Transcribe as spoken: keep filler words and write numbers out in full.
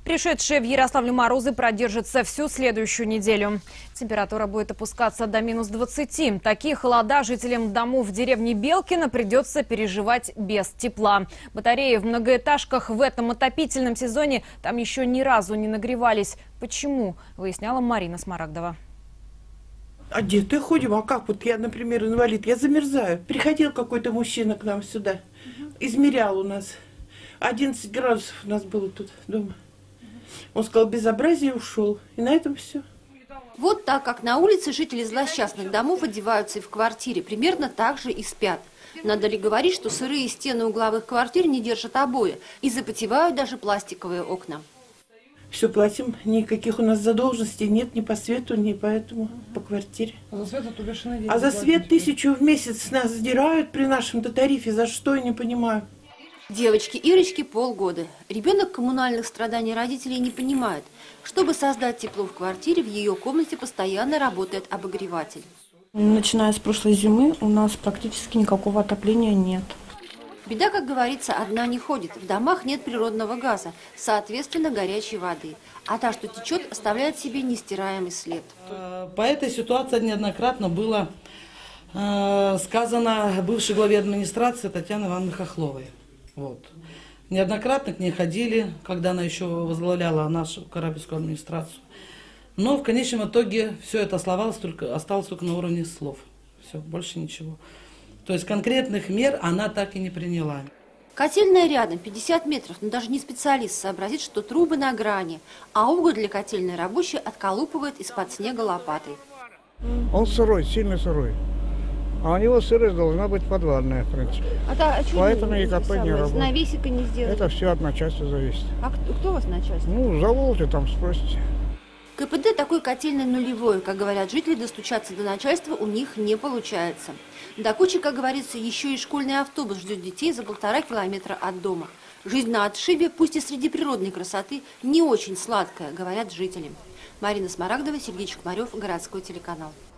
Пришедшие в Ярославль морозы продержатся всю следующую неделю. Температура будет опускаться до минус двадцати. Такие холода жителям домов в деревне Белкино придется переживать без тепла. Батареи в многоэтажках в этом отопительном сезоне там еще ни разу не нагревались. Почему? Выясняла Марина Смарагдова. Одетые ходим, а как? Вот я, например, инвалид, я замерзаю. Приходил какой-то мужчина к нам сюда, измерял у нас. одиннадцать градусов у нас было тут дома. Он сказал безобразие, ушел. И на этом все. Вот так, как на улице жители злосчастных домов одеваются и в квартире, примерно так же и спят. Надо ли говорить, что сырые стены угловых квартир не держат обои и запотевают даже пластиковые окна. Все платим, никаких у нас задолженностей нет ни по свету, ни поэтому по квартире. А за свет это бешеные деньги. А за свет тысячу в месяц нас сдирают при нашем-то тарифе. За что, я не понимаю. Девочке Ирочке полгода. Ребенок коммунальных страданий родителей не понимает. Чтобы создать тепло в квартире, в ее комнате постоянно работает обогреватель. Начиная с прошлой зимы у нас практически никакого отопления нет. Беда, как говорится, одна не ходит. В домах нет природного газа, соответственно, горячей воды. А та, что течет, оставляет себе нестираемый след. По этой ситуации неоднократно было э, сказано бывшей главе администрации Татьяны Ивановны Хохловой. Вот. Неоднократно к ней ходили, когда она еще возглавляла нашу Карабинскую администрацию. Но в конечном итоге все это оставалось только, осталось только на уровне слов. Все, больше ничего. То есть конкретных мер она так и не приняла. Котельная рядом, пятьдесят метров, но даже не специалист сообразит, что трубы на грани, а уголь для котельной рабочий отколупывает из-под снега лопатой. Он сырой, сильно сырой. А у него сырость должна быть подвальная, в принципе. А та, а Поэтому и КП не работает. Навесика не сделали? Это все от начальства зависит. А кто, кто у вас начальство? Ну, заволжье там спросите. КПД такой котельной нулевой. Как говорят жители, достучаться до начальства у них не получается. До кучи, как говорится, еще и школьный автобус ждет детей за полтора километра от дома. Жизнь на отшибе, пусть и среди природной красоты, не очень сладкая, говорят жители. Марина Смарагдова, Сергей Чекмарев, городской телеканал.